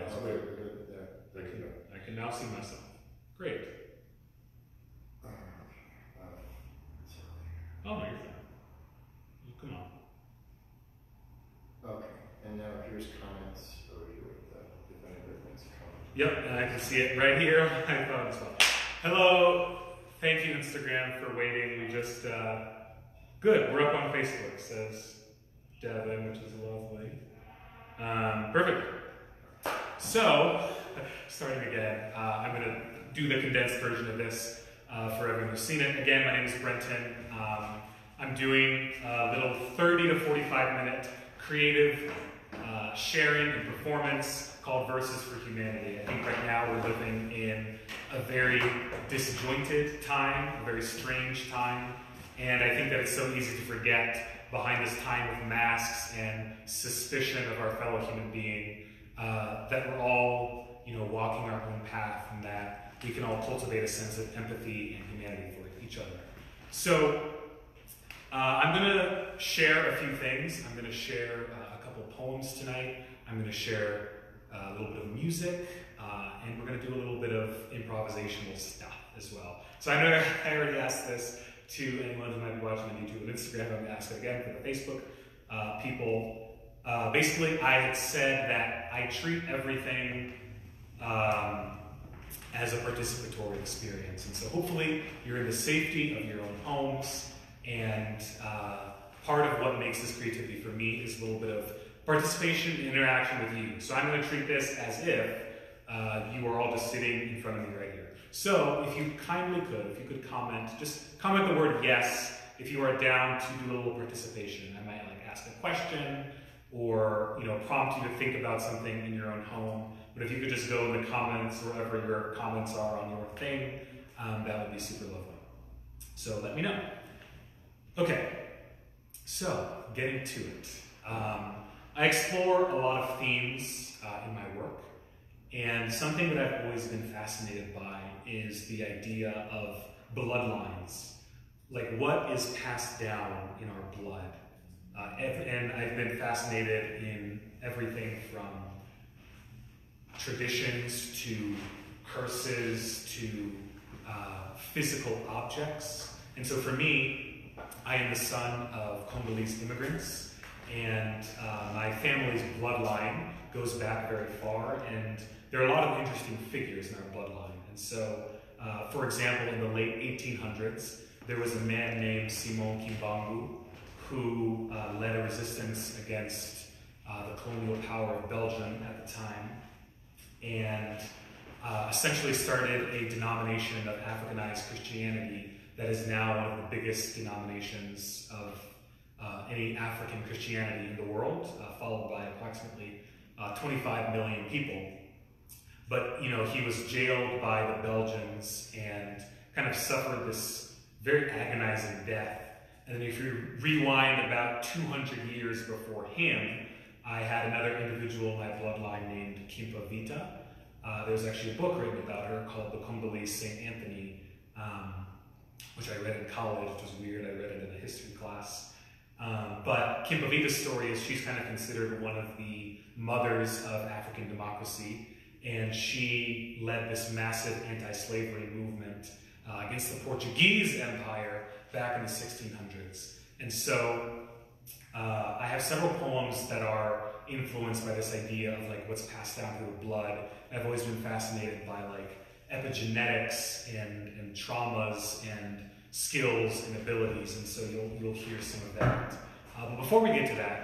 That's okay. weird. There you go. I can now see myself. Great. Oh, no, you're fine. Come on. Okay, and now here's comments over here with if anybody makes a comment. Yep, and I can see it right here on my phone as well. Hello. Thank you, Instagram, for waiting. We just, good, we're up on Facebook, says Devin, which is lovely. Perfect. So, starting again, I'm going to do the condensed version of this for everyone who's seen it. Again, my name is Brenton. I'm doing a little 30 to 45 minute creative sharing and performance called Verses for Humanity. I think right now we're living in a very disjointed time, a very strange time, and I think that it's so easy to forget behind this time of masks and suspicion of our fellow human being that we're all, walking our own path, and that we can all cultivate a sense of empathy and humanity for each other. So I'm going to share a few things. I'm going to share a couple poems tonight. I'm going to share a little bit of music, and we're going to do a little bit of improvisational stuff as well. So I know I already asked this to anyone who might be watching on YouTube and Instagram. I'm going to ask it again for the Facebook people. Basically, I had said that I treat everything as a participatory experience. And so hopefully you're in the safety of your own homes, and part of what makes this creativity for me is a little bit of participation and interaction with you. So I'm going to treat this as if you are all just sitting in front of me right here. So if you kindly could, if you could comment, just comment the word yes if you are down to do a little participation. I might ask a question or prompt you to think about something in your own home. But if you could just go in the comments, wherever your comments are on your thing, that would be super lovely. So let me know. Okay, so getting to it. I explore a lot of themes in my work, and something that I've always been fascinated by is the idea of bloodlines. Like, what is passed down in our blood? And I've been fascinated in everything from traditions to curses to physical objects. And so for me, I am the son of Congolese immigrants, and my family's bloodline goes back very far, and there are a lot of interesting figures in our bloodline. And so, for example, in the late 1800s, there was a man named Simon Kimbangu who led a resistance against the colonial power of Belgium at the time, and essentially started a denomination of Africanized Christianity that is now one of the biggest denominations of any African Christianity in the world, followed by approximately 25 million people. But he was jailed by the Belgians and kind of suffered this very agonizing death. And then if you rewind about 200 years before him, I had another individual in my bloodline named Kimpa. There's actually a book written about her called The Congolese Saint Anthony, which I read in college, which was weird. I read it in a history class. But Kimpa story is she's kind of considered one of the mothers of African democracy, and she led this massive anti-slavery movement against the Portuguese Empire back in the 1600s. And so I have several poems that are influenced by this idea of what's passed down through the blood. I've always been fascinated by epigenetics and traumas and skills and abilities, and so you'll hear some of that. But before we get to that,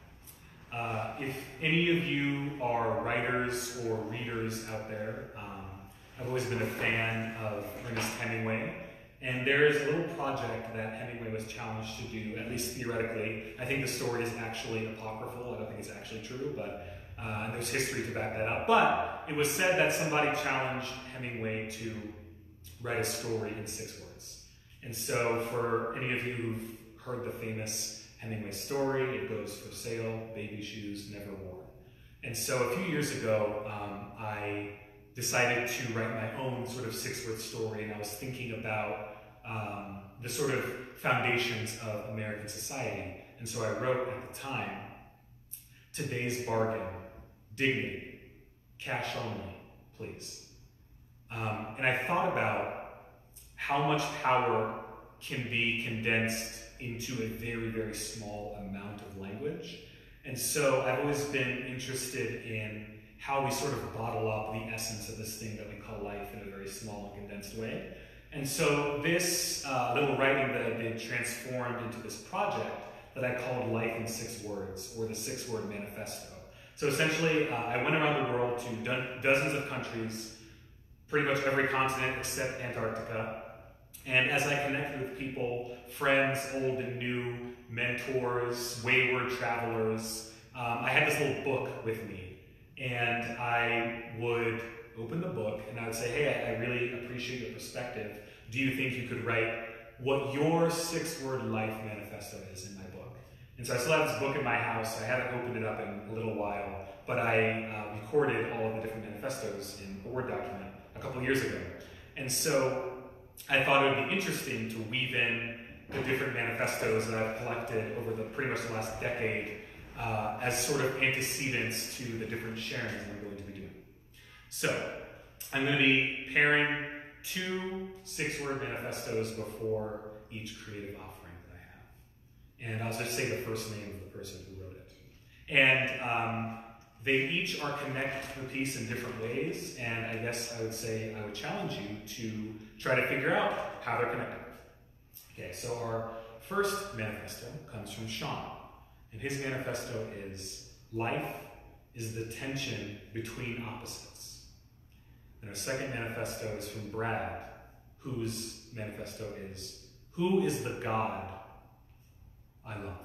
if any of you are writers or readers out there, I've always been a fan of Ernest Hemingway, and there is a little project that Hemingway was challenged to do, at least theoretically. I think the story is actually apocryphal. I don't think it's actually true, but there's history to back that up. But it was said that somebody challenged Hemingway to write a story in 6 words. And so for any of you who've heard the famous Hemingway story, it goes for sale, baby shoes, never worn. And so a few years ago, I decided to write my own sort of 6-word story, and I was thinking about the sort of foundations of American society. And so I wrote at the time, today's bargain, dignity, cash only, please. And I thought about how much power can be condensed into a very, very small amount of language. And so I've always been interested in how we sort of bottle up the essence of this thing that we call life in a very small and condensed way. And so this little writing that I did transformed into this project that I called Life in 6 Words, or the 6-Word Manifesto. So essentially, I went around the world to dozens of countries, pretty much every continent except Antarctica. And as I connected with people, friends, old and new, mentors, wayward travelers, I had this little book with me. And I would open the book and I would say, hey, I really appreciate your perspective. Do you think you could write what your 6-word life manifesto is in my book? And so I still have this book in my house. I haven't opened it up in a little while, but I recorded all of the different manifestos in a Word document a couple years ago. And so I thought it would be interesting to weave in the different manifestos that I've collected over pretty much the last decade as sort of antecedents to the different sharings I'm going to be doing. So I'm going to be pairing 2 6-word manifestos before each creative offering that I have. And I'll just say the first name of the person who wrote it. And they each are connected to the piece in different ways, and I guess I would say I would challenge you to try to figure out how they're connected. Okay, so our first manifesto comes from Sean, and his manifesto is, life is the tension between opposites. And our second manifesto is from Brad, whose manifesto is, who is the God I love?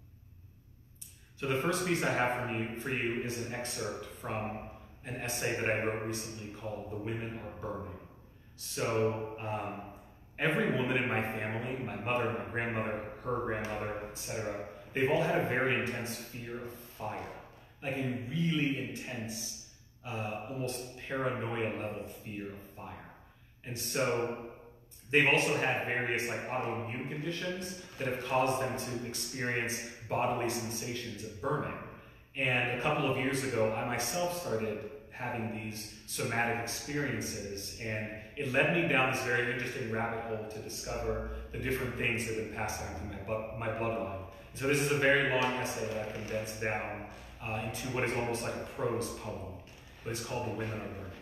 So the first piece I have for you is an excerpt from an essay that I wrote recently called The Women Are Burning. So every woman in my family, my mother, my grandmother, her grandmother, etc., they've all had a very intense fear of fire. Like a really intense, almost paranoia level fear of fire. And so they've also had various autoimmune conditions that have caused them to experience bodily sensations of burning. And a couple of years ago, I myself started having these somatic experiences, and it led me down this very interesting rabbit hole to discover the different things that have been passed down to my bloodline. So this is a very long essay that I've condensed down into what is almost like a prose poem, but it's called The Women Are Burning.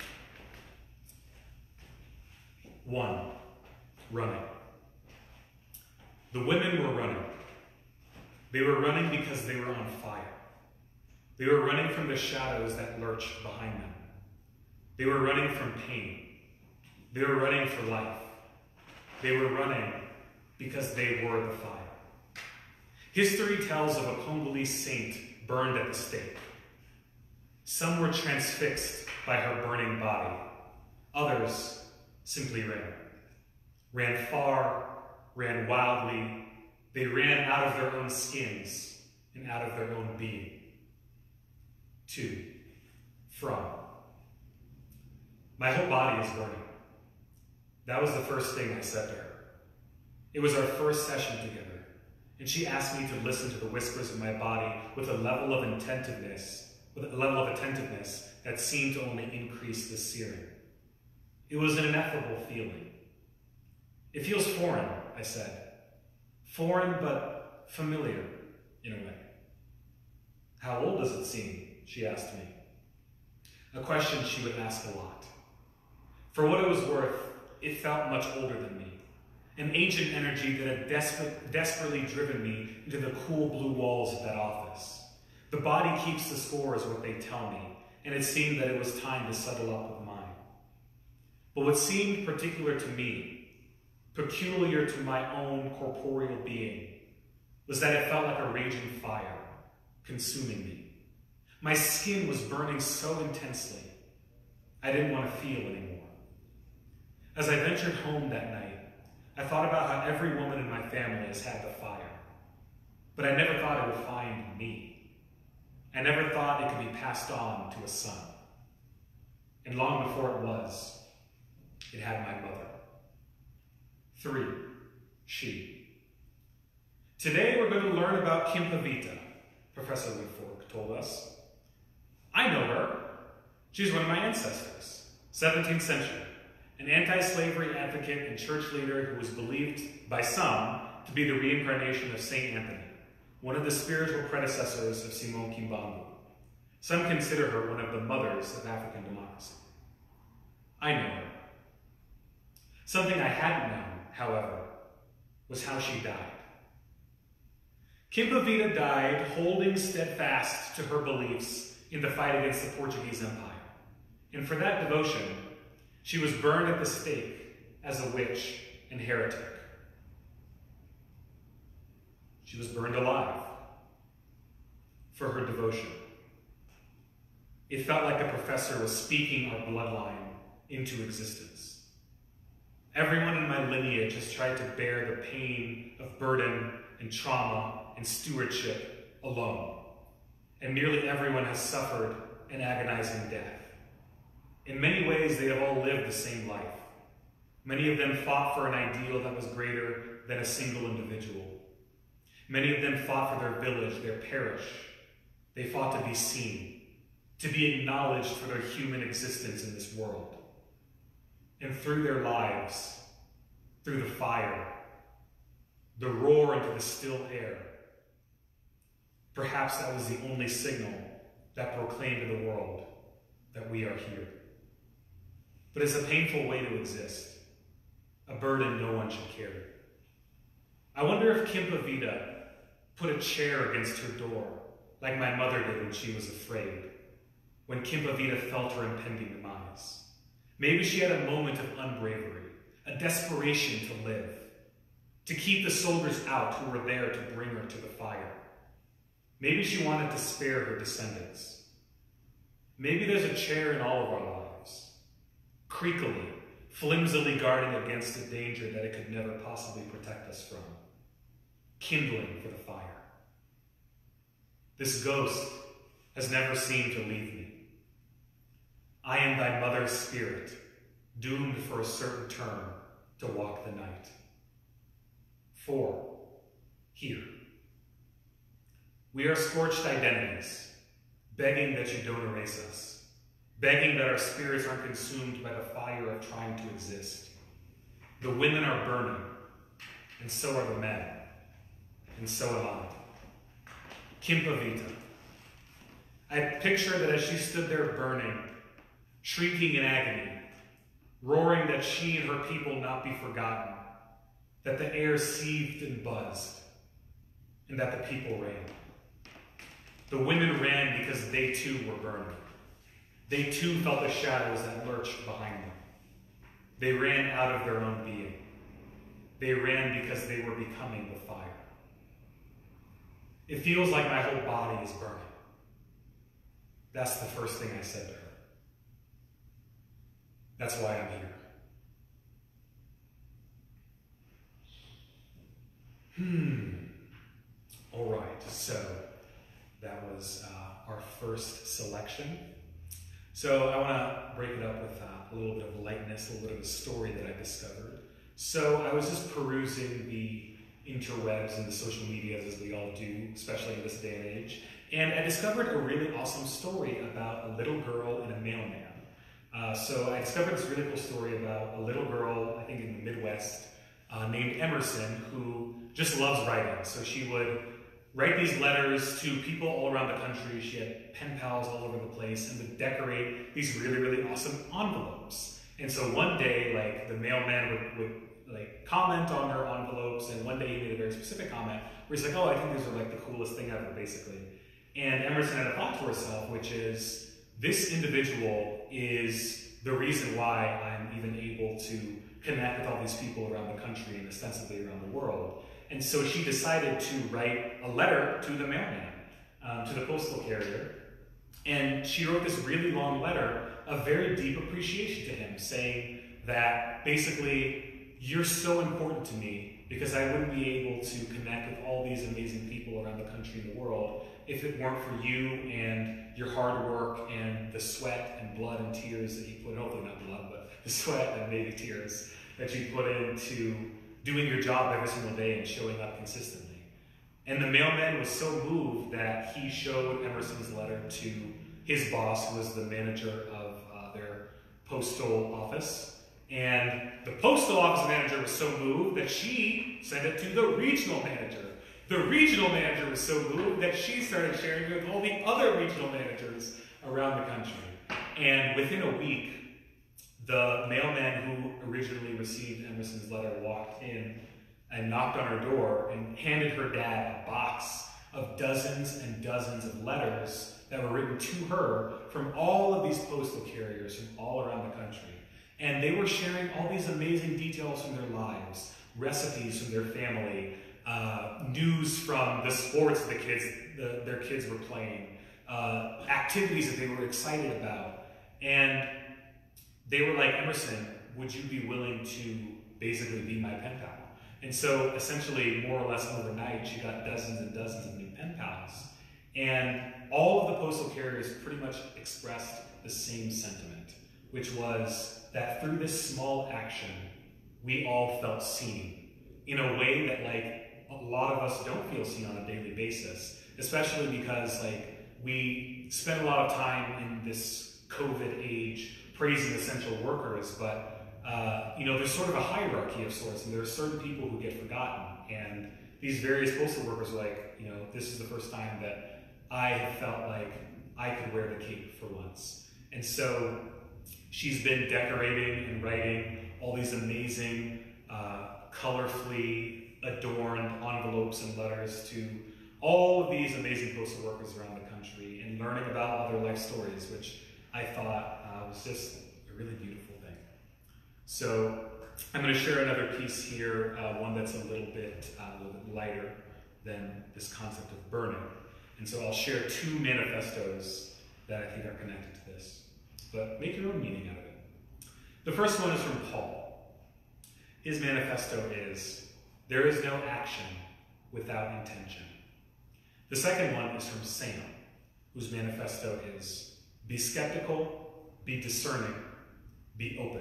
1. Running. The women were running. They were running because they were on fire. They were running from the shadows that lurched behind them. They were running from pain. They were running for life. They were running because they were the fire. History tells of a Congolese saint burned at the stake. Some were transfixed by her burning body. Others simply ran. Ran far, ran wildly. They ran out of their own skins and out of their own being. 2. From. My whole body is burning. That was the first thing I said to her. It was our first session together, and she asked me to listen to the whispers of my body with a level of attentiveness that seemed to only increase the searing. It was an ineffable feeling. It feels foreign, I said. Foreign, but familiar, in a way. How old does it seem? She asked me. A question she would ask a lot. For what it was worth, it felt much older than me. An ancient energy that had desperately driven me into the cool blue walls of that office. The body keeps the score is what they tell me, and it seemed that it was time to settle up with mine. But what seemed particular to me, peculiar to my own corporeal being, was that it felt like a raging fire, consuming me. My skin was burning so intensely, I didn't want to feel anymore. As I ventured home that night, I thought about how every woman in my family has had the fire, but I never thought it would find me. I never thought it could be passed on to a son. And long before it was, it had my mother. 3. She. Today we're going to learn about Kimpavita, Professor Woodfork told us. I know her. She's one of my ancestors, 17th century, an anti-slavery advocate and church leader who was believed by some to be the reincarnation of Saint Anthony, one of the spiritual predecessors of Simon Kimbangu. Some consider her one of the mothers of African democracy. I know her. Something I hadn't known, however, was how she died. Kimbangu died holding steadfast to her beliefs in the fight against the Portuguese Empire. And for that devotion, she was burned at the stake as a witch and heretic. She was burned alive for her devotion. It felt like the professor was speaking our bloodline into existence. Everyone in my lineage has tried to bear the pain of burden and trauma and stewardship alone, and nearly everyone has suffered an agonizing death. In many ways, they have all lived the same life. Many of them fought for an ideal that was greater than a single individual. Many of them fought for their village, their parish. They fought to be seen, to be acknowledged for their human existence in this world. And through their lives, through the fire, the roar into the still air, perhaps that was the only signal that proclaimed to the world that we are here. But it's a painful way to exist, a burden no one should carry. I wonder if Kimbangu put a chair against her door, like my mother did when she was afraid, when Kimbangu felt her impending demise. Maybe she had a moment of unbravery, a desperation to live, to keep the soldiers out who were there to bring her to the fire. Maybe she wanted to spare her descendants. Maybe there's a chair in all of our lives, creakily, flimsily guarding against a danger that it could never possibly protect us from, kindling for the fire. This ghost has never seemed to leave me. I am thy mother's spirit, doomed for a certain term to walk the night. 4. Here. We are scorched identities, begging that you don't erase us, begging that our spirits aren't consumed by the fire of trying to exist. The women are burning, and so are the men, and so am I. Kimbangu. I picture that as she stood there burning, shrieking in agony, roaring that she and her people not be forgotten, that the air seethed and buzzed, and that the people ran. The women ran because they too were burning. They too felt the shadows that lurched behind them. They ran out of their own being. They ran because they were becoming the fire. It feels like my whole body is burning. That's the first thing I said to her. That's why I'm here. All right, so that was our first selection. So I want to break it up with a little bit of lightness, a little bit of a story that I discovered. So I was just perusing the interwebs and the social medias, as we all do, especially in this day and age, and I discovered a really awesome story about a little girl and a mailman. So I discovered this really cool story about a little girl, I think in the Midwest, named Emerson, who just loves writing. So she would write these letters to people all around the country. She had pen pals all over the place and would decorate these really, really awesome envelopes. And so one day, like, the mailman would like comment on her envelopes, and one day he made a very specific comment where he's like, oh, I think these are like the coolest thing ever, basically. And Emerson had a thought to herself, which is, this individual is the reason why I'm even able to connect with all these people around the country and ostensibly around the world. And so she decided to write a letter to the mailman, to the postal carrier. And she wrote this really long letter of very deep appreciation to him, saying that basically, you're so important to me because I wouldn't be able to connect with all these amazing people around the country and the world if it weren't for you and your hard work and the sweat and blood and tears that you put, hopefully not blood, but the sweat and maybe tears that you put into doing your job every single day and showing up consistently. And the mailman was so moved that he showed Emerson's letter to his boss, who was the manager of postal office, and the postal office manager was so moved that she sent it to the regional manager. The regional manager was so moved that she started sharing it with all the other regional managers around the country. And within a week, the mailman who originally received Emerson's letter walked in and knocked on her door and handed her dad a box of dozens and dozens of letters that were written to her from all of these postal carriers from all around the country. And they were sharing all these amazing details from their lives, recipes from their family, news from the sports their kids were playing, activities that they were excited about. And they were like, Emerson, would you be willing to basically be my pen pal? And so essentially, more or less overnight, she got dozens and dozens of new pen pals. And all of the postal carriers pretty much expressed the same sentiment, which was that through this small action, we all felt seen in a way that a lot of us don't feel seen on a daily basis, especially because we spend a lot of time in this COVID age praising essential workers, but there's sort of a hierarchy of sorts, and there are certain people who get forgotten. And these various postal workers are this is the first time that I have felt like I could wear the cape for once. And so she's been decorating and writing all these amazing, colorfully adorned envelopes and letters to all of these amazing postal workers around the country and learning about other life stories, which I thought was just a really beautiful thing. So I'm going to share another piece here, one that's a little bit lighter than this concept of burning. And so I'll share two manifestos that I think are connected to this, but make your own meaning out of it. The first one is from Paul. His manifesto is, there is no action without intention. The second one is from Sam, whose manifesto is, be skeptical, be discerning, be open.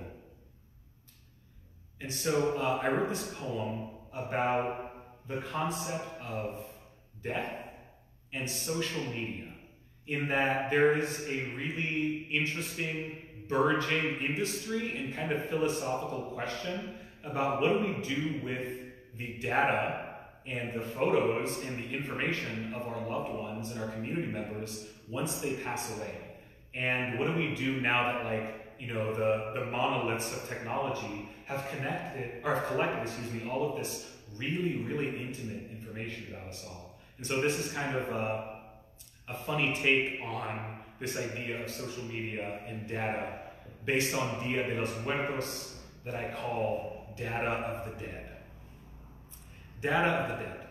And so I wrote this poem about the concept of death and social media, in that there is a really interesting, burgeoning industry and kind of philosophical question about what do we do with the data and the photos and the information of our loved ones and our community members once they pass away. And what do we do now that the monoliths of technology have collected all of this really, really intimate information about us all. And so this is kind of a funny take on this idea of social media and data based on Dia de los Muertos that I call data of the dead. Data of the dead.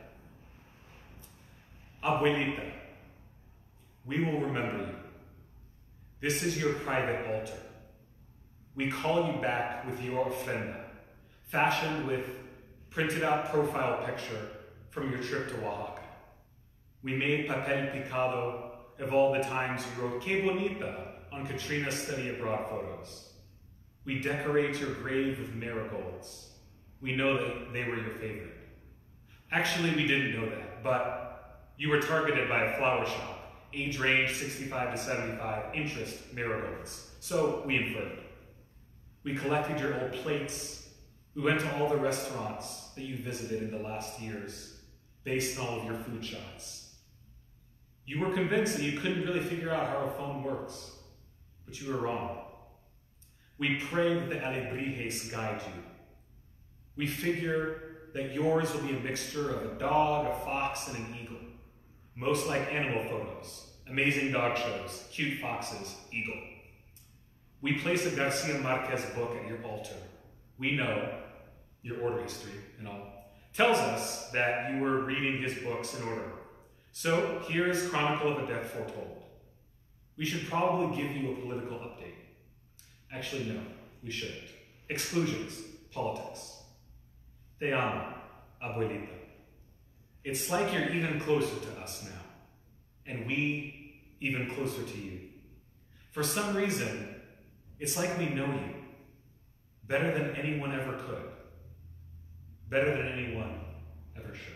Abuelita, we will remember you. This is your private altar. We call you back with your ofrenda, fashioned with printed out profile picture from your trip to Oaxaca. We made papel picado of all the times you wrote "Que bonita" on Katrina's study abroad photos. We decorate your grave with marigolds. We know that they were your favorite. Actually, we didn't know that, but you were targeted by a flower shop, age range 65 to 75, interest marigolds. So we inferred. We collected your old plates. We went to all the restaurants that you visited in the last years, based on all of your food shots. You were convinced that you couldn't really figure out how a phone works, but you were wrong. We pray that the alebrijes guide you. We figure that yours will be a mixture of a dog, a fox, and an eagle. Most like animal photos, amazing dog shows, cute foxes, eagle. We place a Garcia Marquez book at your altar. We know, your order history and all, tells us that you were reading his books in order. So here is Chronicle of a Death Foretold. We should probably give you a political update. Actually, no, we shouldn't. Exclusions, politics. Te amo, abuelita. It's like you're even closer to us now, and we even closer to you. For some reason, it's like we know you better than anyone ever could, better than anyone ever should.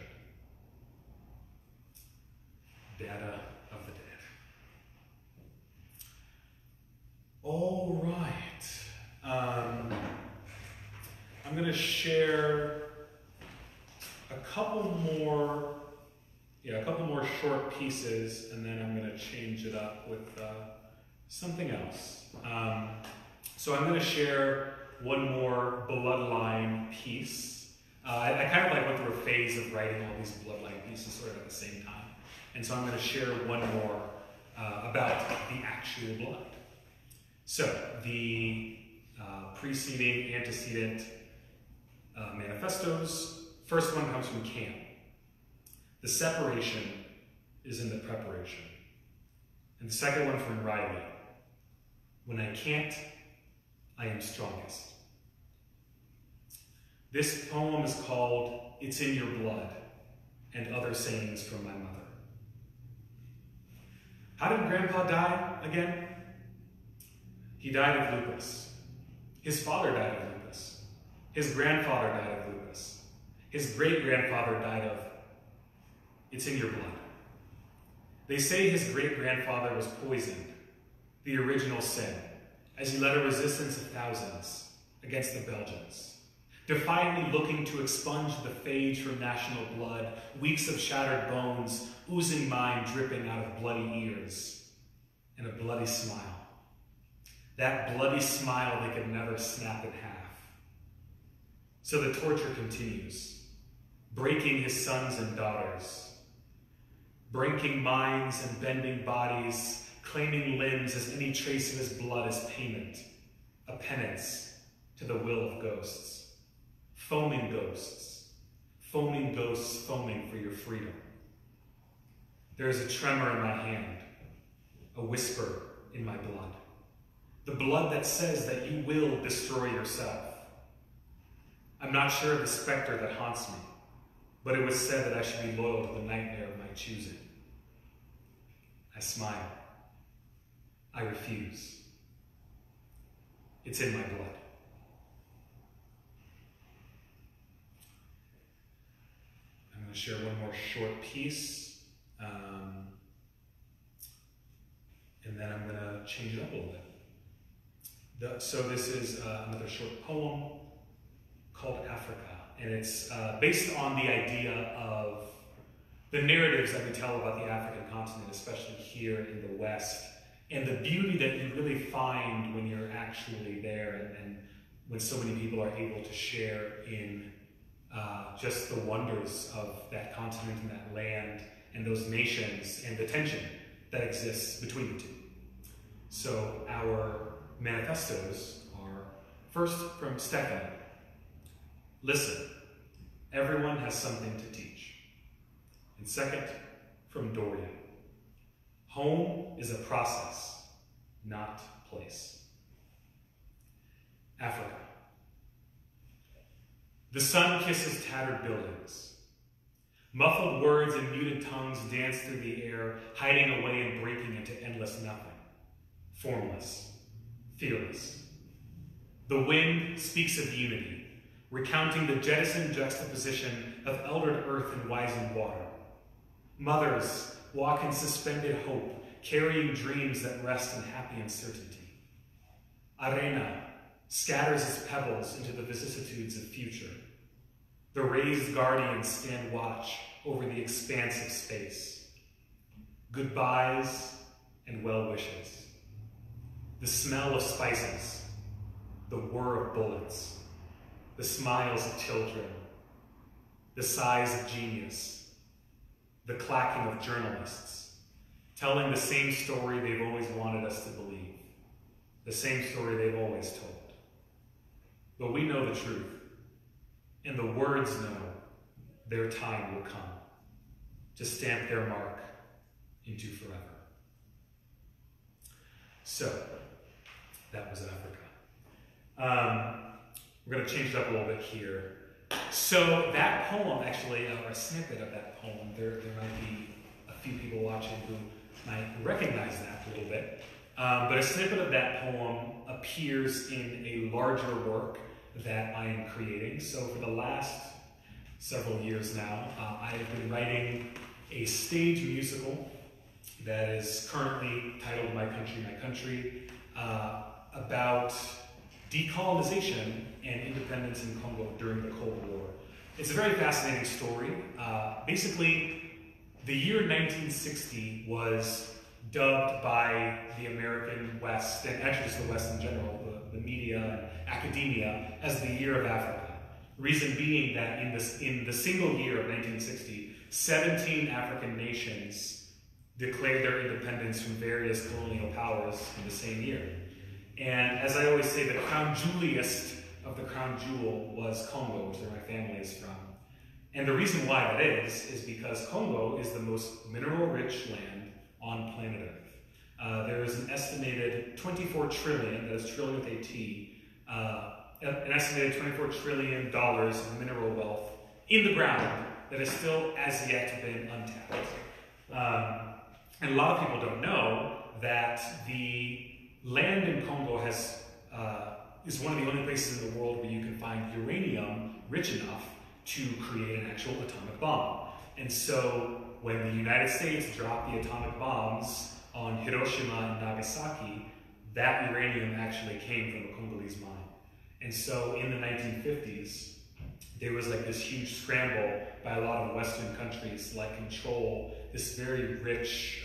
Data of the dead. All right. going to share a couple more short pieces, and then I'm going to change it up with something else. So I'm going to share one more bloodline piece. I kind of like went through a phase of writing all these bloodline pieces sort of at the same time. And so I'm going to share one more about the actual blood. So the preceding, antecedent manifestos, first one comes from Cam. The separation is in the preparation. And the second one from Riley. When I can't, I am strongest. This poem is called It's in Your Blood, and Other Sayings from My Mother. How did Grandpa die again? He died of lupus. His father died of lupus. His grandfather died of lupus. His great-grandfather died of, it's in your blood. They say his great-grandfather was poisoned, the original sin, as he led a resistance of thousands against the Belgians, defiantly looking to expunge the phage from national blood, weeks of shattered bones, oozing mind dripping out of bloody ears, and a bloody smile. That bloody smile they could never snap in half. So the torture continues, breaking his sons and daughters, breaking minds and bending bodies, claiming limbs as any trace of his blood as payment, a penance to the will of ghosts. Foaming ghosts foaming for your freedom. There is a tremor in my hand, a whisper in my blood. The blood that says that you will destroy yourself. I'm not sure of the specter that haunts me, but it was said that I should be loyal to the nightmare of my choosing. I smile. I refuse. It's in my blood. I'm going to share one more short piece, and then I'm going to change it up a little bit. So this is another short poem called Africa, and it's based on the idea of the narratives that we tell about the African continent, especially here in the West, and the beauty that you really find when you're actually there, and when so many people are able to share in just the wonders of that continent and that land and those nations and the tension that exists between the two. So our manifestos are first from Stephanie. Listen, everyone has something to teach. And second, from Dorian. Home is a process, not place. Africa. The sun kisses tattered buildings. Muffled words and muted tongues dance through the air, hiding away and breaking into endless nothing. Formless, fearless. The wind speaks of unity, recounting the jettisoned juxtaposition of eldered earth and wizened water. Mothers walk in suspended hope, carrying dreams that rest in happy uncertainty. Arena scatters its pebbles into the vicissitudes of future. The raised guardians stand watch over the expanse of space. Goodbyes and well wishes. The smell of spices, the whir of bullets, the smiles of children, the sighs of genius, the clacking of journalists, telling the same story they've always wanted us to believe, the same story they've always told. But we know the truth, and the words know their time will come to stamp their mark into forever. So, that was Africa. We're going to change it up a little bit here. So that poem, actually, or a snippet of that poem, there might be a few people watching who might recognize that a little bit. But a snippet of that poem appears in a larger work that I am creating. So for the last several years now, I have been writing a stage musical that is currently titled My Country, about decolonization and independence in Congo during the Cold War. It's a very fascinating story. Basically, the year 1960 was dubbed by the American West, and actually just the West in general, the media and academia, as the Year of Africa. Reason being that in the single year of 1960, 17 African nations declared their independence from various colonial powers in the same year. And as I always say, the crown jeweliest of the crown jewel was Congo, which is where my family is from. And the reason why that is because Congo is the most mineral-rich land on planet Earth. There is an estimated 24 trillion, that is trillion with a T, an estimated $24 trillion of mineral wealth in the ground that has still as yet been untapped. And a lot of people don't know that the land in Congo is one of the only places in the world where you can find uranium rich enough to create an actual atomic bomb. And so when the United States dropped the atomic bombs on Hiroshima and Nagasaki, that uranium actually came from a Congolese mine. And so in the 1950s, there was like this huge scramble by a lot of Western countries like control this very rich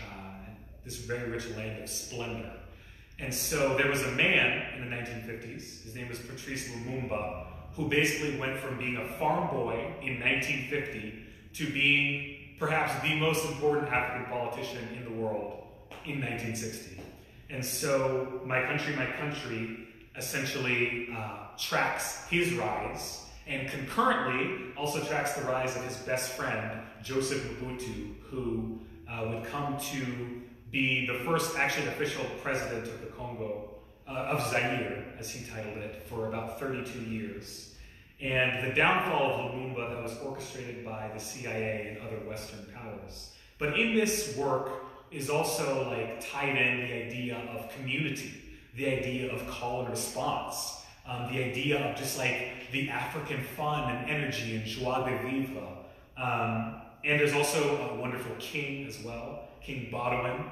land of splendor. And so there was a man in the 1950s, his name was Patrice Lumumba, who basically went from being a farm boy in 1950 to being perhaps the most important African politician in the world in 1960. And so My Country essentially tracks his rise, and concurrently also tracks the rise of his best friend, Joseph Mobutu, who would come to be the first actually official president of the Congo, of Zaire, as he titled it, for about 32 years. And the downfall of Lumumba that was orchestrated by the CIA and other Western powers. But in this work is also like tied in the idea of community, the idea of call and response, the idea of just like the African fun and energy and joie de vivre. And there's also a wonderful king as well, King Baudouin,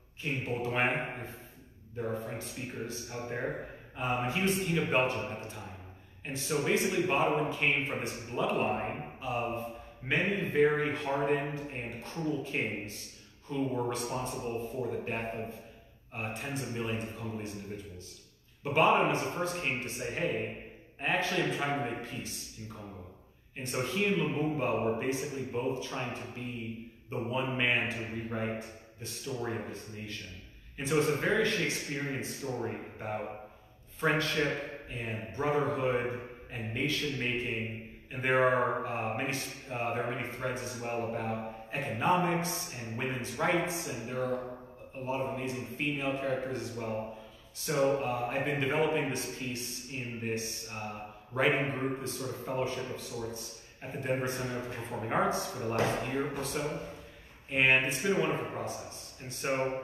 if there are French speakers out there. And he was king of Belgium at the time. And so basically Baudouin came from this bloodline of many very hardened and cruel kings who were responsible for the death of tens of millions of Congolese individuals. But Baudouin was the first king to say, hey, I actually am trying to make peace in Congo. And so he and Lumumba were basically both trying to be the one man to rewrite the story of this nation. And so it's a very Shakespearean story about friendship and brotherhood and nation making. And there are many threads as well about economics and women's rights, and there are a lot of amazing female characters as well. So I've been developing this piece in this writing group, this sort of fellowship of sorts, at the Denver Center for Performing Arts for the last year or so. And it's been a wonderful process. And so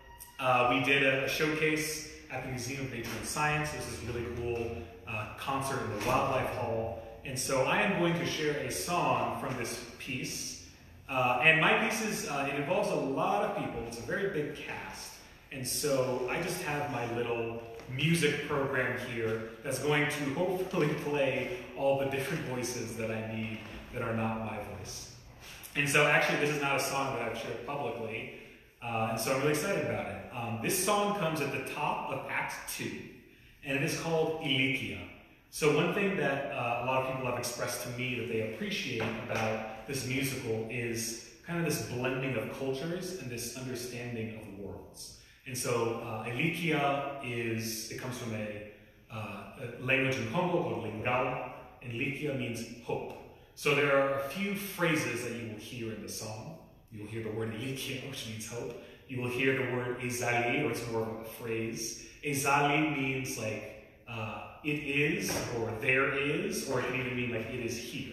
we did a showcase at the Museum of Nature and Science. This is really cool concert in the Wildlife Hall. And so I am going to share a song from this piece. And my piece it involves a lot of people. It's a very big cast. And so I just have my little music program here that's going to hopefully play all the different voices that I need that are not my voice. And so actually this is not a song that I've shared publicly, and so I'm really excited about it. This song comes at the top of Act 2, and it is called Ilikia. So one thing that a lot of people have expressed to me that they appreciate about this musical is kind of this blending of cultures and this understanding of worlds. And so Ilikia it comes from a language in Congo called Lingala, and Ilikia means hope. So there are a few phrases that you will hear in the song. You will hear the word Ilikia, which means hope. You will hear the word ezali, or it's more of a phrase. Ezali means like it is, or there is, or it can even mean like it is here.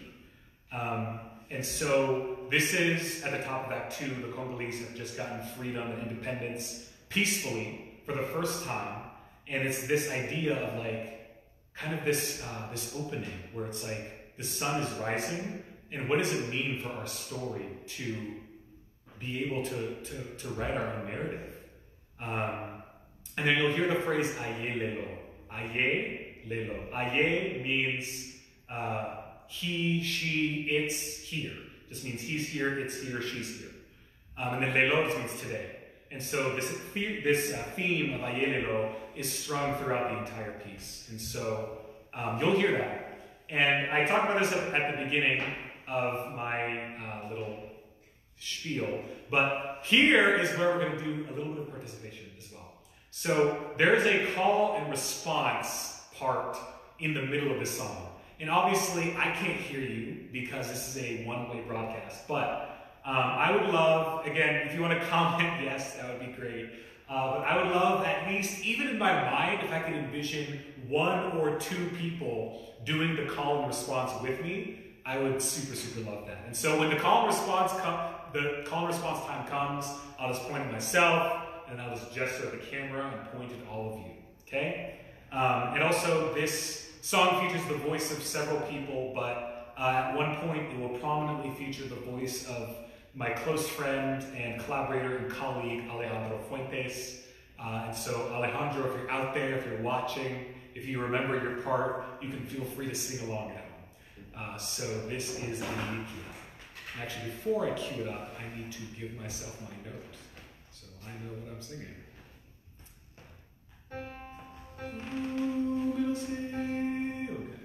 And so this is at the top of Act 2. The Congolese have just gotten freedom and independence peacefully for the first time. And it's this idea of like, kind of this opening where it's like, the sun is rising, and what does it mean for our story to be able to write our own narrative? And then you'll hear the phrase aye lelo. Aye lelo. Aye means he, she, it's here. Just means he's here, it's here, she's here. And then lelo just means today. And so this theme of aye lelo is strung throughout the entire piece. And so you'll hear that. And I talked about this at the beginning of my little spiel, but here is where we're going to do a little bit of participation as well. So there's a call and response part in the middle of this song. And obviously I can't hear you because this is a one-way broadcast, but I would love, again, if you want to comment, yes, that would be great. But I would love, at least, even in my mind, if I could envision one or two people doing the call and response with me, I would super, super love that. And so when the call and response time comes, I'll just point at myself, and I'll just gesture at the camera and point at all of you, okay? And also, this song features the voice of several people, but at one point, it will prominently feature the voice of my close friend and collaborator and colleague, Alejandro Fuentes. And so, Alejandro, if you're out there, if you're watching, if you remember your part, you can feel free to sing along at home. So this is the cue. And actually, before I cue it up, I need to give myself my note, so I know what I'm singing. Ooh, we'll see. Okay.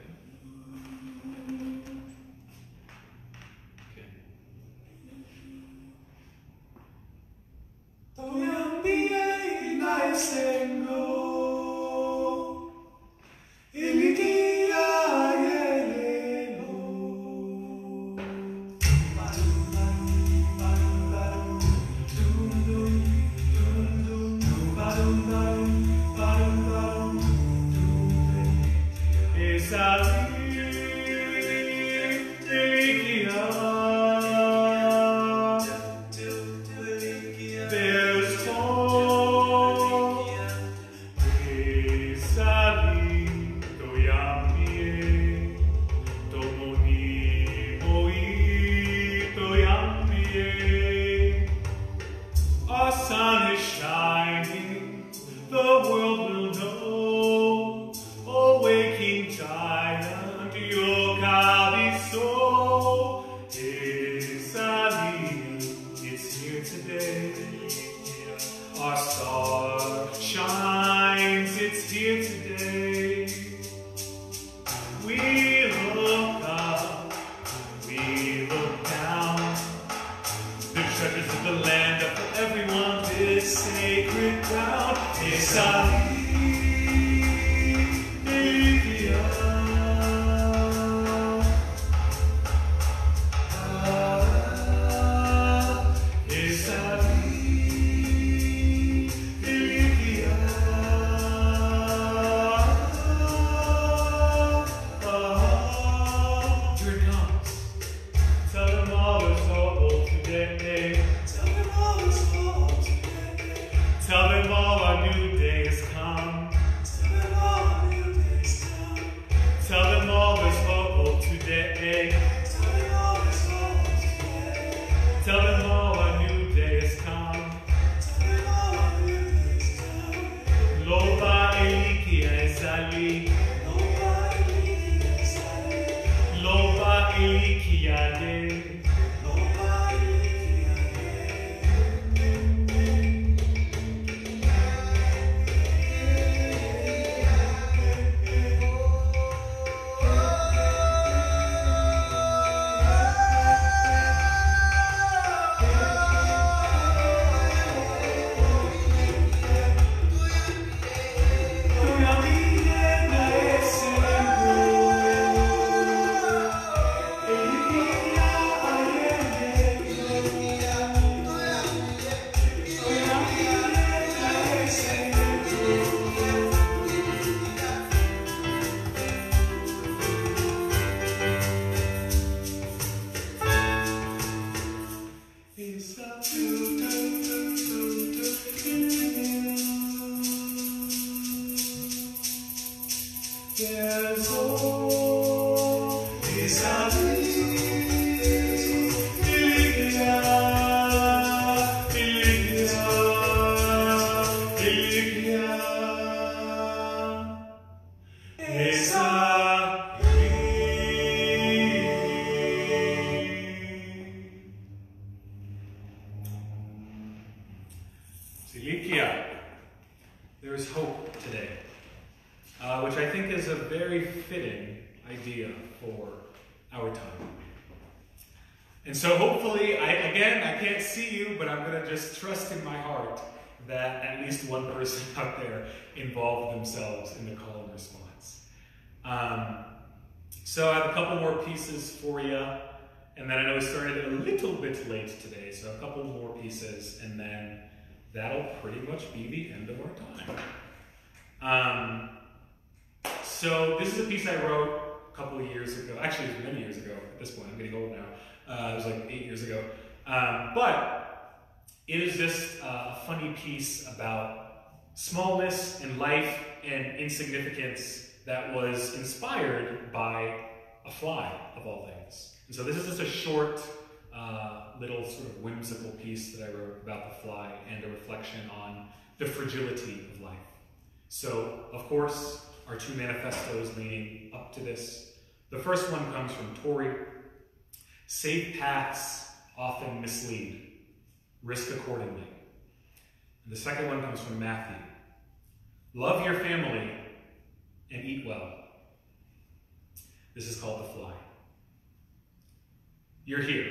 Silikia. There is hope today, which I think is a very fitting idea for our time. And so hopefully, I can't see you, but I'm going to just trust in my heart that at least one person out there involved themselves in the call and response. So I have a couple more pieces for you, and then I know we started a little bit late today, so a couple more pieces, and then that'll pretty much be the end of our time. So this is a piece I wrote a couple of years ago. Actually, it was many years ago at this point. I'm getting old now. It was like 8 years ago. But it is just a funny piece about smallness and life and insignificance that was inspired by a fly, of all things. And so this is just a short, little sort of whimsical piece that I wrote about the fly and a reflection on the fragility of life. So, of course, our two manifestos leading up to this. The first one comes from Tori. Safe paths often mislead. Risk accordingly. And the second one comes from Matthew. Love your family and eat well. This is called The Fly. You're here.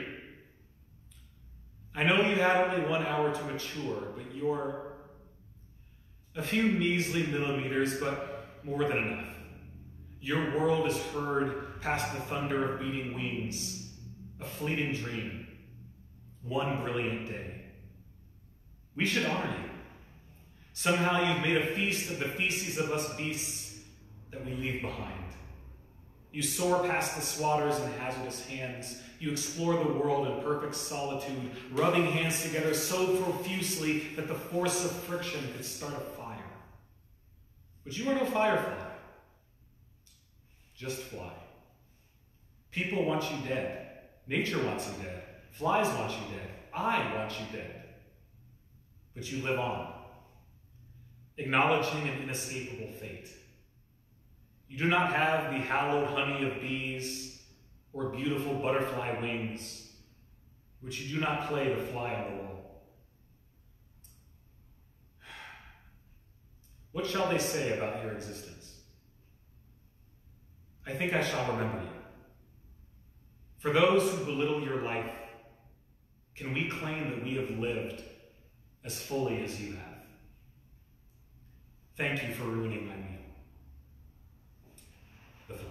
I know you had only 1 hour to mature, but you're a few measly millimeters, but more than enough. Your world is heard past the thunder of beating wings, a fleeting dream, one brilliant day. We should honor you. Somehow you've made a feast of the feces of us beasts that we leave behind. You soar past the swatters in hazardous hands. You explore the world in perfect solitude, rubbing hands together so profusely that the force of friction could start a fire. But you are no firefly. Just fly. People want you dead. Nature wants you dead. Flies want you dead. I want you dead. But you live on, acknowledging an inescapable fate. You do not have the hallowed honey of bees or beautiful butterfly wings, which you do not play the fly on the wall. What shall they say about your existence? I think I shall remember you. For those who belittle your life, can we claim that we have lived as fully as you have? Thank you for ruining my meal. The Fly.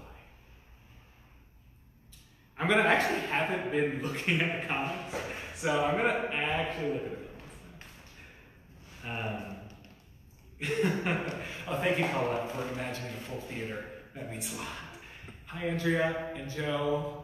I'm going to actually haven't been looking at the comments, so I'm going to actually look at the comments now. Oh, thank you, Paula, for imagining a full theater. That means a lot. Hi, Andrea and Joe.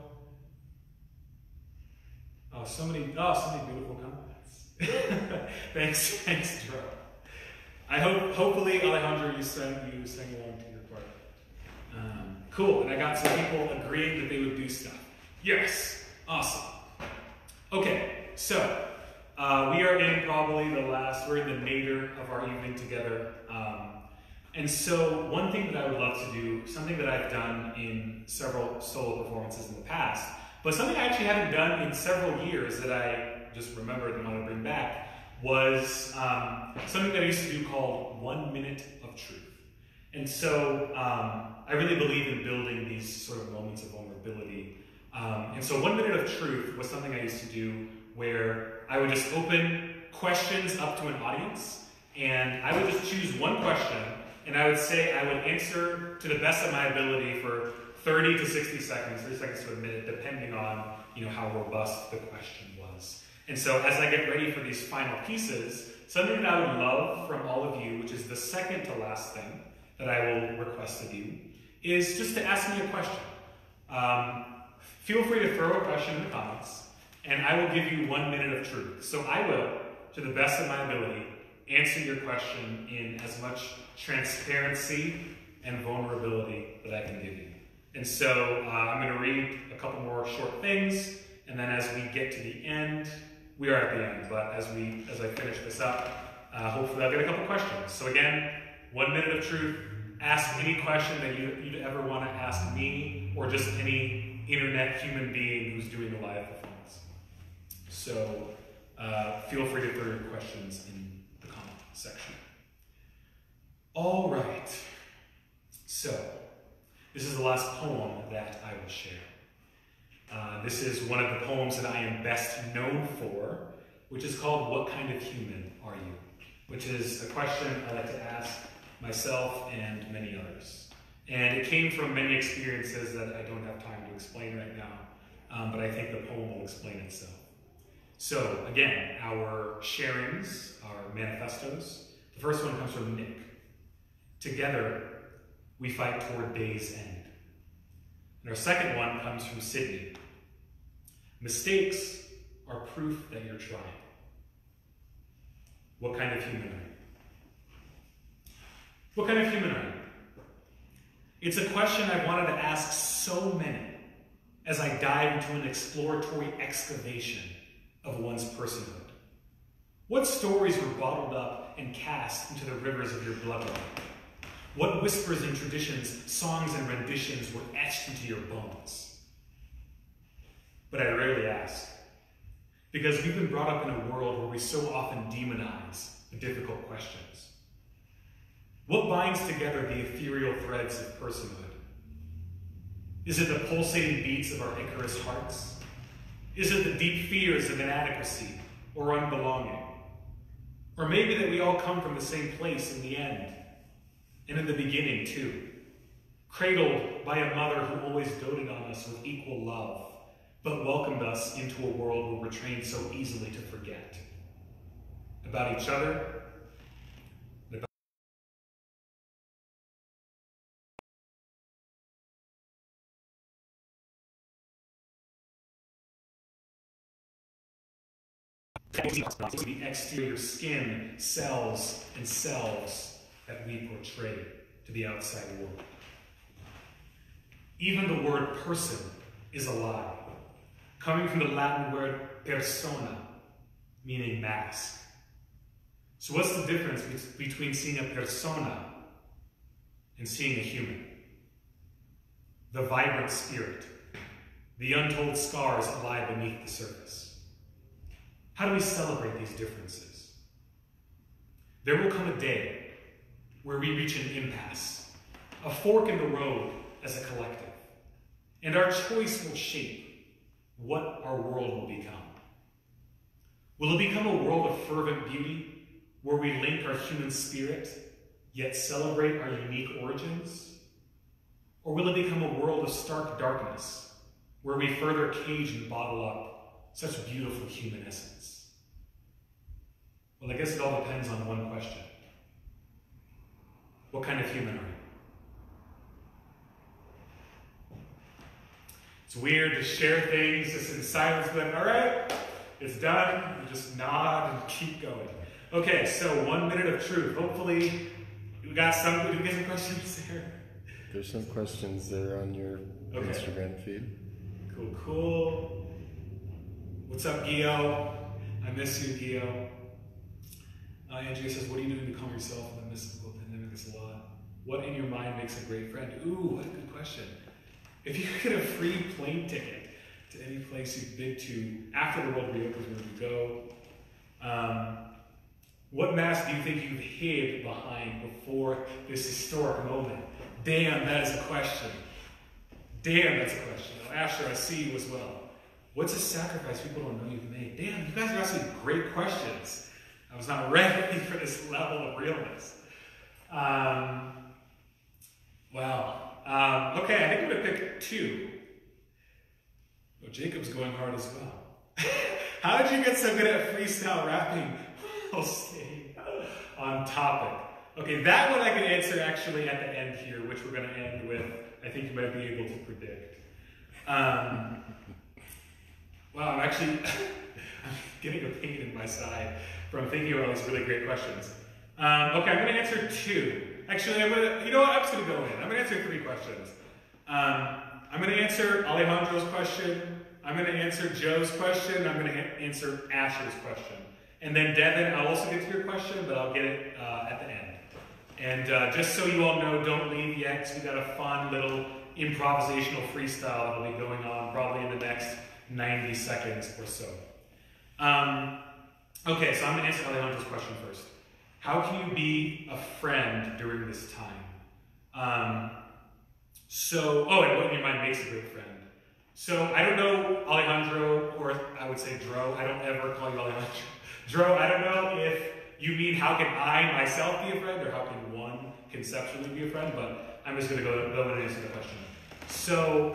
Oh, so many beautiful comments. Thanks, Joe. I hopefully, Alejandro, you sang along to your part. Cool, and I got some people agreeing that they would do stuff. Yes, awesome. Okay, so we are in probably we're in the nadir of our evening together. And so one thing that I would love to do, something that I've done in several solo performances in the past, but something I actually haven't done in several years that I just remembered and want to bring back, was something that I used to do called 1 minute of truth. And so I really believe in building these sort of moments of vulnerability. And so 1 minute of truth was something I used to do where I would just open questions up to an audience, and I would just choose one question, and I would say I would answer to the best of my ability for 30 to 60 seconds, 30 seconds to a minute, depending on how robust the question was. And so as I get ready for these final pieces, something that I would love from all of you, which is the second to last thing that I will request of you, is just to ask me a question. Feel free to throw a question in the comments, and I will give you 1 minute of truth. So I will, to the best of my ability, answer your question in as much transparency and vulnerability that I can give you. And so I'm going to read a couple more short things, and then as we get to the end, we are at the end, but as I finish this up, hopefully I'll get a couple questions. So again, 1 minute of truth, Ask any question that you'd ever want to ask me, or just any internet human being who's doing a live performance. So feel free to throw your questions in the comment section. All right. So this is the last poem that I will share. This is one of the poems that I am best known for, which is called "What Kind of Human Are You?" Which is a question I like to ask myself and many others. And it came from many experiences that I don't have time to explain right now, but I think the poem will explain itself. So again, our sharings, our manifestos. The first one comes from Nick. Together, we fight toward day's end. And our second one comes from Sydney. Mistakes are proof that you're trying. What kind of human are you? What kind of human are you? It's a question I wanted to ask so many as I dive into an exploratory excavation of one's personhood. What stories were bottled up and cast into the rivers of your bloodline? What whispers and traditions, songs and renditions were etched into your bones? But I rarely ask, because we've been brought up in a world where we so often demonize the difficult questions. What binds together the ethereal threads of personhood? Is it the pulsating beats of our Icarus hearts? Is it the deep fears of inadequacy or unbelonging? Or maybe that we all come from the same place in the end, and in the beginning too, cradled by a mother who always doted on us with equal love, but welcomed us into a world where we're trained so easily to forget about each other, and about the exterior skin, cells, and selves that we portray to the outside world. Even the word person is a lie, coming from the Latin word persona, meaning mask. So what's the difference between seeing a persona and seeing a human? The vibrant spirit, the untold scars that lie beneath the surface. How do we celebrate these differences? There will come a day where we reach an impasse, a fork in the road as a collective, and our choice will shape what our world will become. Will it become a world of fervent beauty, where we link our human spirit, yet celebrate our unique origins? Or will it become a world of stark darkness, where we further cage and bottle up such beautiful human essence? Well, I guess it all depends on one question. What kind of human are you? It's weird to share things just in silence, but all right, it's done. You just nod and keep going. Okay, so 1 minute of truth. Hopefully, we got some. Did we get some questions there? There's some questions there on your Instagram feed. Cool. What's up, Gio? I miss you, Gio. Andrea says, what are you doing to calm yourself in the midst of the pandemic? It's a lot. What in your mind makes a great friend? Ooh, what a good question. If you could get a free plane ticket to any place you've been to after the world reopens, where would you go? What mask do you think you've hid behind before this historic moment? Damn, that is a question. Damn, that's a question. Oh, Asher, I see you as well. What's a sacrifice people don't know you've made? Damn, you guys are asking great questions. I was not ready for this level of realness. Okay, I think I'm going to pick two. Oh, Jacob's going hard as well. How did you get so good at freestyle rapping? I'll stay on topic. Okay, that one I can answer actually at the end here, which we're going to end with, I think you might be able to predict. Wow, I'm actually I'm getting a pain in my side from thinking about all these really great questions. Okay, I'm going to answer two. Actually, you know what? I'm just going to go in. I'm going to answer three questions. I'm going to answer Alejandro's question. I'm going to answer Joe's question. I'm going to answer Asher's question. And then Devin, I'll also get to your question, but I'll get it at the end. And just so you all know, don't leave yet, because we got a fun little improvisational freestyle that'll be going on probably in the next 90 seconds or so. Okay, so I'm going to answer Alejandro's question first. How can you be a friend during this time? And what in your mind makes a great friend? So I don't know Alejandro, or I would say Dro. I don't ever call you Alejandro. Dro, I don't know if you mean how can I myself be a friend, or how can one conceptually be a friend, but I'm just going to go and answer the question. So,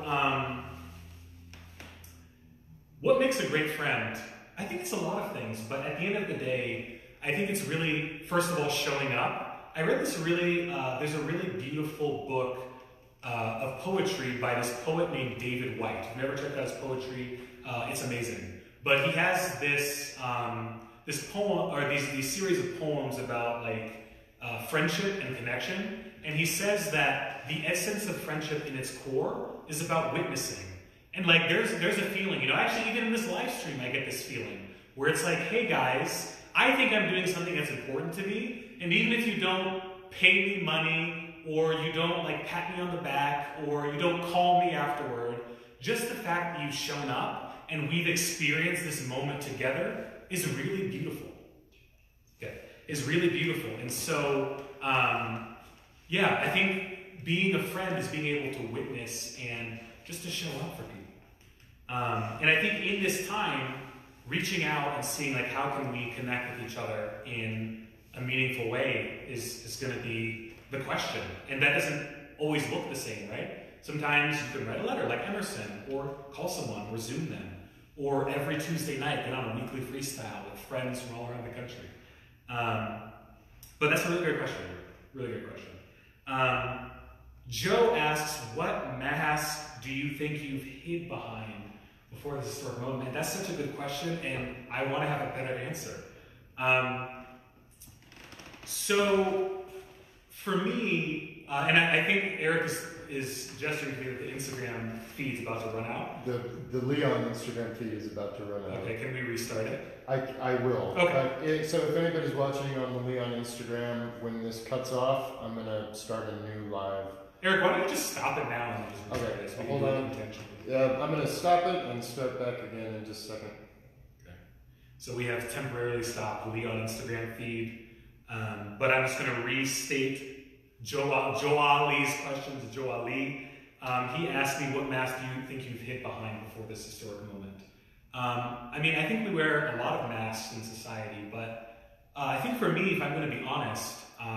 what makes a great friend? I think it's a lot of things, but at the end of the day, I think it's really, first of all, showing up. I read this there's a really beautiful book of poetry by this poet named David White. If you've never checked out his poetry, it's amazing. But he has this poem, or these series of poems about friendship and connection. And he says that the essence of friendship in its core is about witnessing. And there's a feeling, actually even in this live stream I get this feeling where it's like, hey guys, I think I'm doing something that's important to me, and even if you don't pay me money, or you don't pat me on the back, or you don't call me afterward, just the fact that you've shown up and we've experienced this moment together is really beautiful. Okay, is really beautiful. And so, I think being a friend is being able to witness and just to show up for people. And I think in this time, reaching out and seeing how can we connect with each other in a meaningful way is going to be the question. And that doesn't always look the same, right? Sometimes you can write a letter like Emerson, or call someone, or Zoom them, or every Tuesday night get on a weekly freestyle with friends from all around the country. But that's a really great question. Really good question. Joe asks, what mask do you think you've hid behind before this historic moment? And that's such a good question, and I want to have a better answer. So, for me, and I think Eric is gesturing to me that the Instagram feed's about to run out. The Leon Instagram feed is about to run out. Okay, can we restart it? I will. Okay. So if anybody's watching on the Leon Instagram, when this cuts off, I'm going to start a new live. Eric, why don't you just stop it now and just restart it? So hold on. Yeah, I'm going to stop it and start back again in just a second. Okay. So we have temporarily stopped Leon Instagram feed, but I'm just going to restate Joe Ali's question to Joe Ali. He asked me, what mask do you think you've hid behind before this historic moment? I think we wear a lot of masks in society, but I think for me, if I'm going to be honest,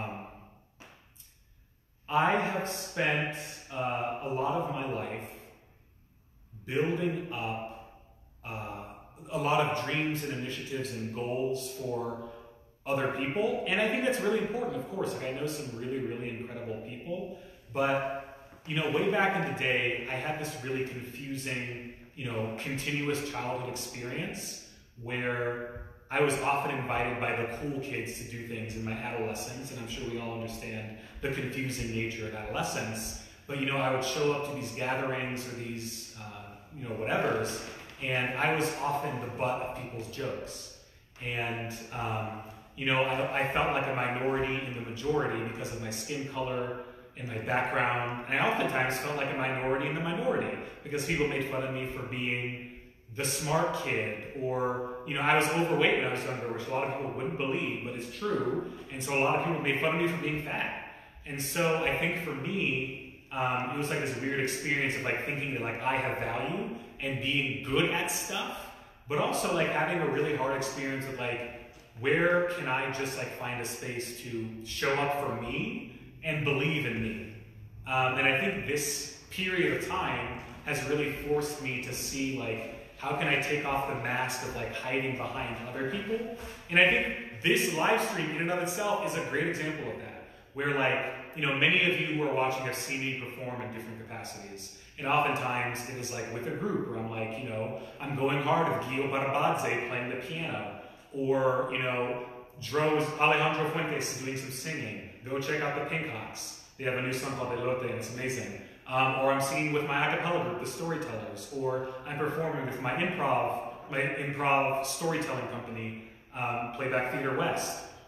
I have spent a lot of my life building up a lot of dreams and initiatives and goals for other people. And I think that's really important, of course. I know some really, really incredible people, but way back in the day, I had this really confusing, continuous childhood experience where I was often invited by the cool kids to do things in my adolescence, and I'm sure we all understand the confusing nature of adolescence. But I would show up to these gatherings or these, whatevers, and I was often the butt of people's jokes. And I felt like a minority in the majority because of my skin color and my background. And I oftentimes felt like a minority in the minority because people made fun of me for being the smart kid, or, I was overweight when I was younger, which a lot of people wouldn't believe, but it's true. And so a lot of people made fun of me for being fat. And so I think for me, it was this weird experience of thinking that I have value and being good at stuff, but also having a really hard experience of where can I just find a space to show up for me and believe in me. And I think this period of time has really forced me to see how can I take off the mask of hiding behind other people. And I think this live stream in and of itself is a great example of that, where many of you who are watching have seen me perform in different capacities. And oftentimes it is with a group where I'm I'm going hard with Guido Barabadze playing the piano, or Alejandro Fuentes is doing some singing. Go check out the Pink Hawks. They have a new song called Elote, and it's amazing. Or I'm singing with my a cappella group, the Storytellers, or I'm performing with my improv storytelling company, Playback Theater West.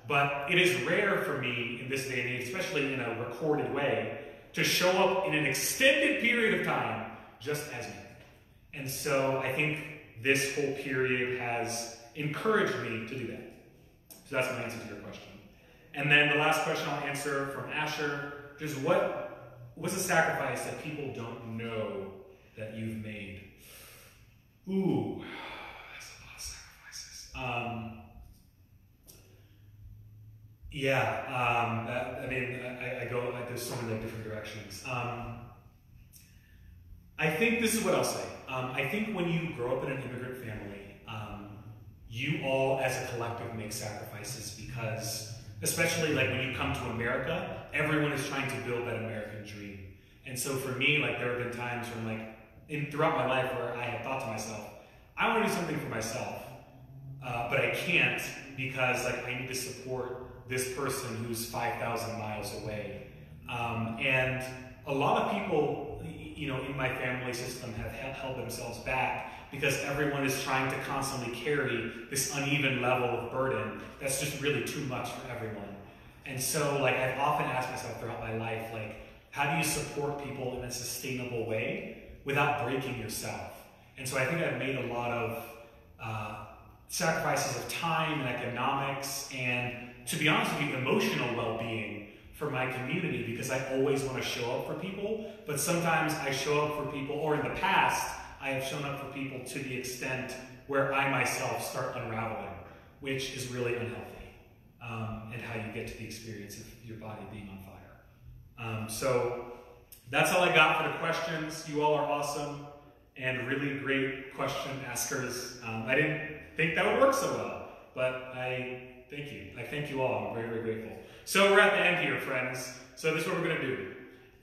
But it is rare for me in this day and age, especially in a recorded way, to show up in an extended period of time just as me. And so I think this whole period has encouraged me to do that. So that's my answer to your question. And then the last question I'll answer from Asher is what's a sacrifice that people don't know that you've made? Ooh, that's a lot of sacrifices. I go like there's so many different directions. I think this is what I'll say. I think when you grow up in an immigrant family, you all as a collective make sacrifices because, especially like when you come to America, everyone is trying to build that American dream. And so for me, like there have been times when throughout my life where I had thought to myself, I want to do something for myself, but I can't because like I need to support this person who's 5,000 miles away. And a lot of people, in my family system have held themselves back because everyone is trying to constantly carry this uneven level of burden that's just really too much for everyone. And so like I've often asked myself throughout my life, like, how do you support people in a sustainable way without breaking yourself? And so I think I've made a lot of sacrifices of time and economics and, to be honest with you, emotional well-being for my community because I always want to show up for people, but sometimes I show up for people, or in the past, I have shown up for people to the extent where I myself start unraveling, which is really unhealthy, and how you get to the experience of your body being on fire. So that's all I got for the questions. You all are awesome and really great question askers. I didn't think that would work so well, but I thank you. I thank you all. I'm very, very grateful. So we're at the end here, friends. So this is what we're going to do.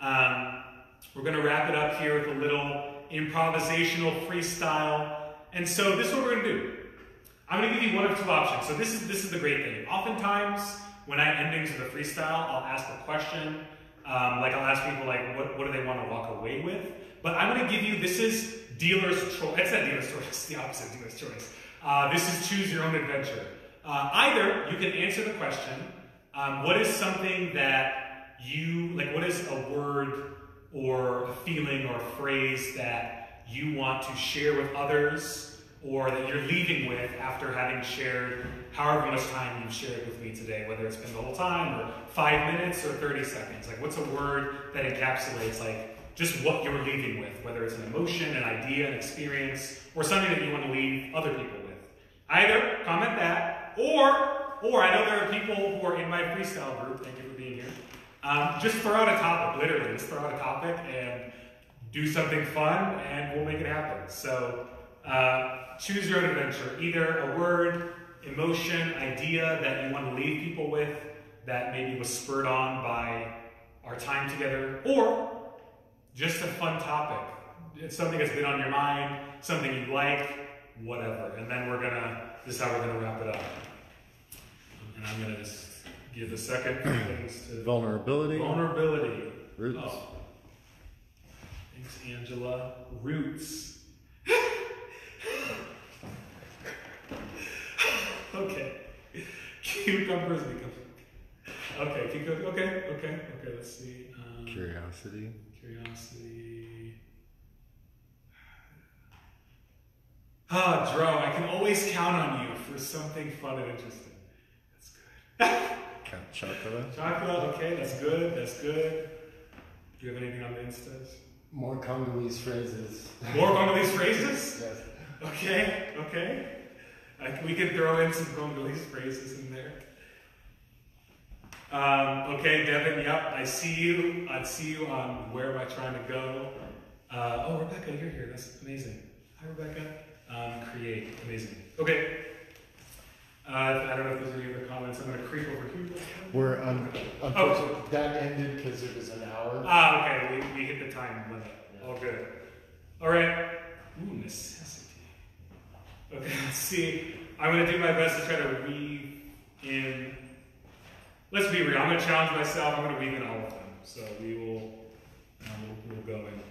We're going to wrap it up here with a little improvisational freestyle. And so this is what we're going to do. I'm going to give you one of two options. So this is the great thing. Oftentimes, when I end things with a freestyle, I'll ask a question. Like I'll ask people like, what do they want to walk away with? But I'm going to give you, this is dealer's choice. It's not dealer's choice. It's the opposite, dealer's choice. This is choose your own adventure. Either you can answer the question, what is something that you, like what is a word or a feeling or a phrase that you want to share with others or that you're leaving with after having shared however much time you've shared with me today, whether it's been the whole time or 5 minutes or 30 seconds. Like what's a word that encapsulates like just what you're leaving with, whether it's an emotion, an idea, an experience, or something that you want to leave other people with. Either comment that, or I know there are people who are in my freestyle group, thank you for being here, just throw out a topic, literally, just throw out a topic and do something fun and we'll make it happen. So choose your own adventure, either a word, emotion, idea that you want to leave people with that maybe was spurred on by our time together, or just a fun topic. It's something that's been on your mind, something you like, whatever. And then this is how we're gonna wrap it up. And I'm gonna just give a second for things to... Vulnerability. Roots. Oh. Thanks, Angela. Roots. Okay. Cucumbers become... Okay, keep going. Okay, let's see. Curiosity. Dro, I can always count on you for something fun and interesting. That's good. Chocolate, okay, that's good. Do you have anything on the Instas? More Congolese phrases. More Congolese phrases? Yes. Okay. We can throw in some Congolese phrases in there. Okay, Devin, yep, I see you. I'd see you on Where Am I Trying to Go? Oh, Rebecca, you're here. That's amazing. Hi, Rebecca. Create. Amazing. Okay. I don't know if there's any other comments. I'm going to creep over here. Unfortunately, that ended because it was an hour. Okay. We hit the time limit. Yeah. All good. All right. Ooh, necessity. Okay, let's see. I'm going to do my best to try to weave in. Let's be real. I'm going to challenge myself. I'm going to weave in all of them. So we will we'll go in.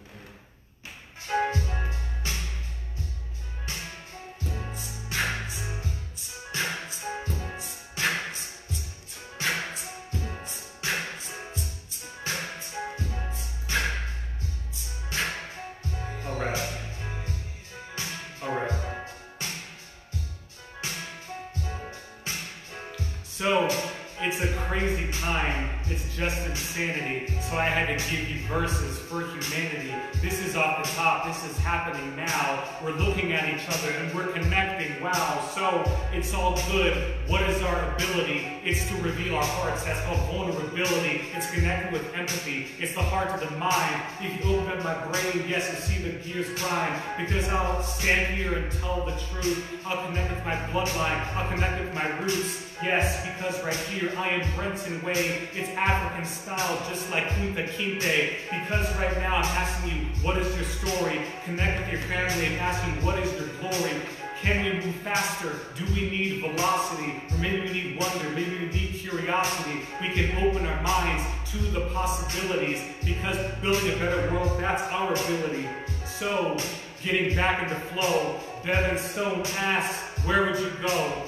insanity, so I had to give you verses for humanity. This is off the top, this is happening now. We're looking at each other and we're connecting, wow, so it's all good. What is our ability? It's to reveal our hearts. That's called vulnerability. It's connected with empathy. It's the heart to the mind. If you open up my brain, yes, you see the gears grind, because I'll stand here and tell the truth. I'll connect with my bloodline. I'll connect with my roots. Yes, because right here, I am Brenton Weyi. It's African style, just like Kunta Kinte. Because right now, I'm asking you, what is your story? Connect with your family and ask them, what is your glory? Can we move faster? Do we need velocity? Or maybe we need wonder, maybe we need curiosity. We can open our minds to the possibilities, because building a better world, that's our ability. So, getting back in the flow, Devin Stone asks, where would you go?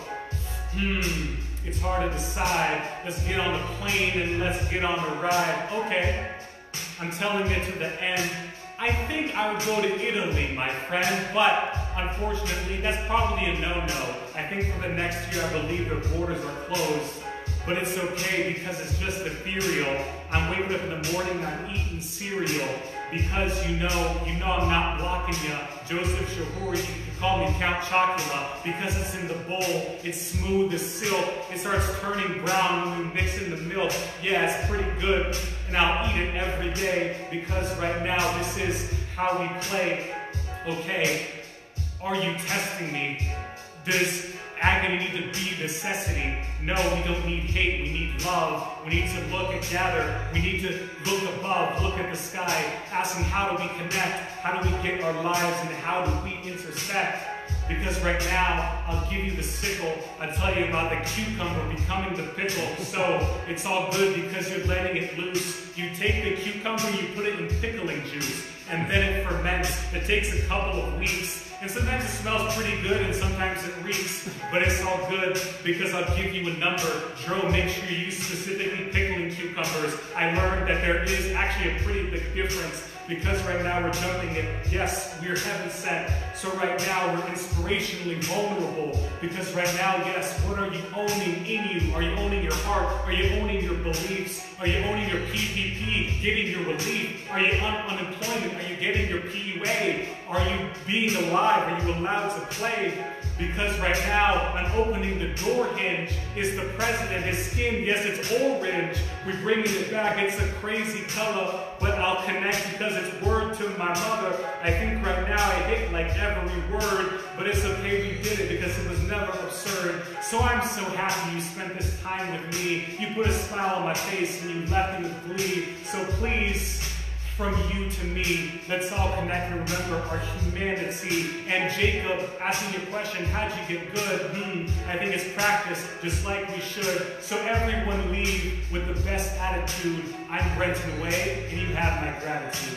It's hard to decide. Let's get on the plane and let's get on the ride. Okay, I'm telling it to the end. I think I would go to Italy, my friend, but unfortunately, that's probably a no-no. I think for the next year, I believe their borders are closed. But it's okay, because it's just ethereal. I'm waking up in the morning, I'm eating cereal, because you know I'm not blocking you. Joseph Shahuri, you can call me Count Chocula, because it's in the bowl, it's smooth as silk, it starts turning brown when we mix in the milk. Yeah, it's pretty good, and I'll eat it every day, because right now this is how we play. Okay, are you testing me? Does agony need to be necessity? No, we don't need hate, we need love. We need to look and gather. We need to look above, look at the sky, asking how do we connect? How do we get our lives, and how do we intersect? Because right now, I'll give you the sickle. I'll tell you about the cucumber becoming the pickle. So it's all good because you're letting it loose. You take the cucumber, you put it in pickling juice, and then it ferments. It takes a couple of weeks. And sometimes it smells pretty good, and sometimes it reeks, but it's all good because I'll give you a number. Dro, make sure you use specifically pickling cucumbers. I learned that there is actually a pretty big difference, because right now we're jumping it. Yes, we're heaven sent. So right now we're inspirationally vulnerable, because right now, yes, what are you owning in you? Are you owning your heart? Are you owning your beliefs? Are you owning your PPP, getting your relief? Are you on unemployment? Are you getting your PUA? Are you being alive? Are you allowed to play? Because right now, I'm opening the door hinge. Is the president, his skin, yes, it's orange. We're bringing it back. It's a crazy color, but I'll connect because it's word to my mother. I think right now I hit like every word, but it's okay, we did it because it was never absurd. So I'm so happy you spent this time with me. You put a smile on my face and you left me with glee. So please, from you to me, let's all connect and remember our humanity. And Jacob, asking your question, how'd you get good? I think it's practice, just like we should. So everyone leave with the best attitude. I'm Brenton Weyi, and you have my gratitude.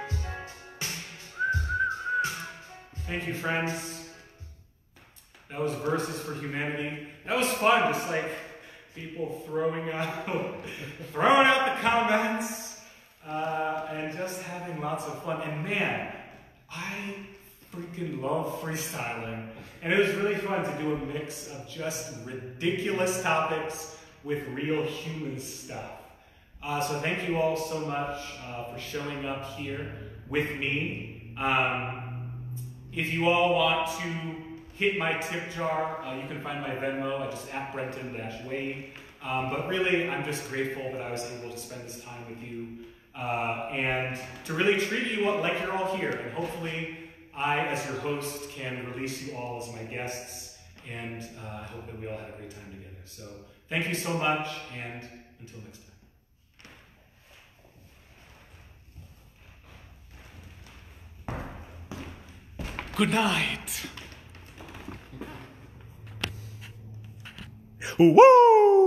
Thank you, friends. That was Verses for Humanity. That was fun, just like people throwing out the comments. And just having lots of fun. And man, I freaking love freestyling. And it was really fun to do a mix of just ridiculous topics with real human stuff. So thank you all so much for showing up here with me. If you all want to hit my tip jar, you can find my Venmo at just at Brenton-Weyi. But really, I'm just grateful that I was able to spend this time with you. And to really treat you like you're all here. And hopefully I, as your host, can release you all as my guests. And I hope that we all had a great time together. So thank you so much, and until next time. Good night. Woo!